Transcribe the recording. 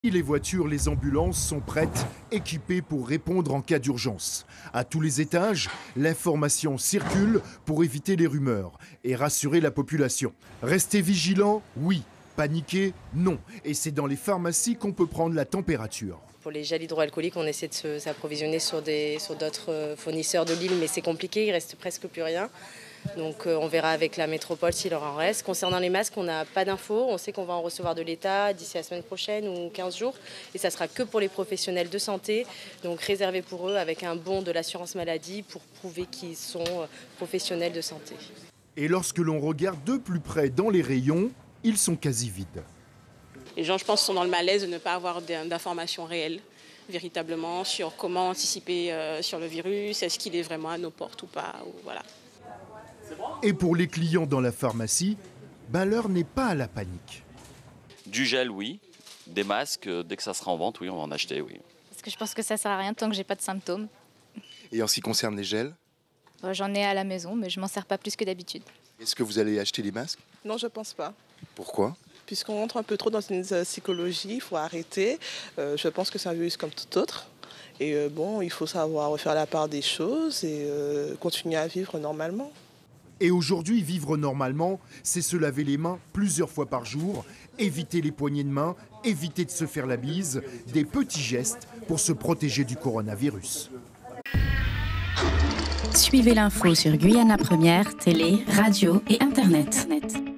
Les voitures, les ambulances sont prêtes, équipées pour répondre en cas d'urgence. À tous les étages, l'information circule pour éviter les rumeurs et rassurer la population. Rester vigilant, oui. Paniquer, non. Et c'est dans les pharmacies qu'on peut prendre la température. Pour les gels hydroalcooliques, on essaie de s'approvisionner sur d'autres fournisseurs de l'île, mais c'est compliqué, il reste presque plus rien. Donc on verra avec la métropole s'il en reste. Concernant les masques, on n'a pas d'infos. On sait qu'on va en recevoir de l'État d'ici la semaine prochaine ou 15 jours. Et ça sera que pour les professionnels de santé, donc réservé pour eux avec un bon de l'assurance maladie pour prouver qu'ils sont professionnels de santé. Et lorsque l'on regarde de plus près dans les rayons, ils sont quasi vides. Les gens, je pense, sont dans le malaise de ne pas avoir d'informations réelles, véritablement, sur comment anticiper sur le virus, est-ce qu'il est vraiment à nos portes ou pas, voilà. Et pour les clients dans la pharmacie, l'heure n'est pas à la panique. Du gel, oui. Des masques, dès que ça sera en vente, oui, on va en acheter, oui. Parce que je pense que ça sert à rien tant que j'ai pas de symptômes. Et en ce qui concerne les gels, J'en ai à la maison, mais je m'en sers pas plus que d'habitude. est-ce que vous allez acheter les masques? Non, je pense pas. Pourquoi? Puisqu'on rentre un peu trop dans une psychologie, il faut arrêter. Je pense que c'est un virus comme tout autre. Et il faut savoir faire la part des choses et continuer à vivre normalement. Et aujourd'hui, vivre normalement, c'est se laver les mains plusieurs fois par jour, éviter les poignées de main, éviter de se faire la bise, des petits gestes pour se protéger du coronavirus. Suivez l'info sur Guyana Première, télé, radio et Internet.